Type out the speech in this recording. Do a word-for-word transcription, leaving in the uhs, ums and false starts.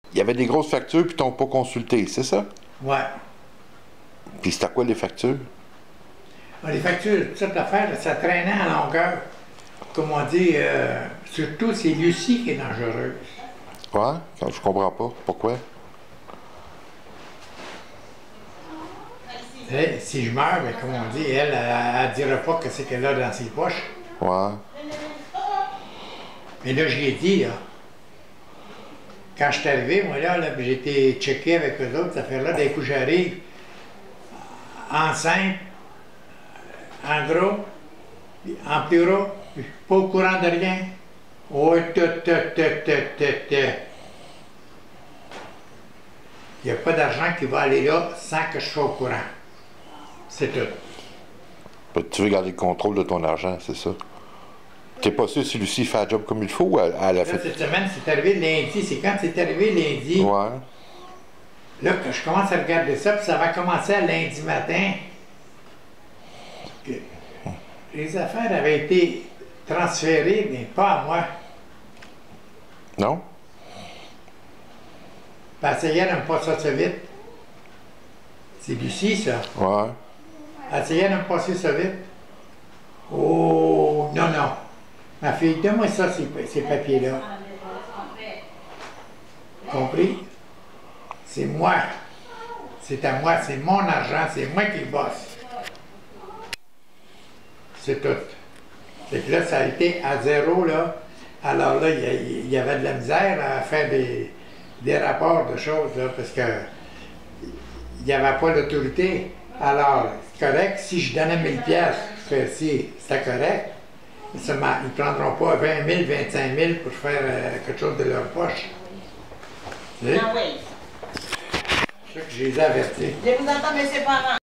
Il y avait des grosses factures, puis t'ont pas consulté, c'est ça? Ouais. Puis c'était quoi les factures? Ah, les factures, toute cette affaire, ça traînait à longueur. Comme on dit, euh, surtout c'est Lucie qui est dangereuse. Ouais? Je comprends pas. Pourquoi? Hey, si je meurs, ben, comme on dit, elle, elle ne dira pas que c'est qu'elle a dans ses poches. Ouais. Mais là, j'y ai dit, là. Quand je suis arrivé, moi, là, là j'ai été checké avec eux autres, cette affaire-là. D'un coup, j'arrive, enceinte, en gros, en pleureau, pas au courant de rien. Oh, tout, tout, tout, tout, tout, tout. Il n'y a pas d'argent qui va aller là sans que je sois au courant. C'est tout. Tu veux garder le contrôle de ton argent, c'est ça? T'es pas sûr si Lucie fait un job comme il faut ou elle, elle a Là, fait... cette semaine, c'est arrivé lundi. C'est quand c'est arrivé lundi. Ouais. Là, que je commence à regarder ça, puis ça va commencer à lundi matin. Que les affaires avaient été transférées, mais pas à moi. Non? Parce qu'elle n'aime pas ça ça vite. C'est Lucie, ça. Ouais. Elle essayait de me passer ça vite. Oh, non, non. Ma fille, donne-moi ça, ces, ces papiers-là. Compris? C'est moi. C'est à moi, c'est mon argent, c'est moi qui bosse. C'est tout. Fait que là, ça a été à zéro, là. Alors là, il y, y avait de la misère à faire des, des rapports de choses, là, parce que il n'y avait pas d'autorité. Alors, c'est correct, si je donnais mille piastres, je ferais si, c'était correct. Mais seulement, ils ne prendront pas vingt mille, vingt-cinq mille pour faire euh, quelque chose de leur poche. Tu sais? Ah oui. C'est ça que je les ai avertis. Je vous entends, mes ses parents.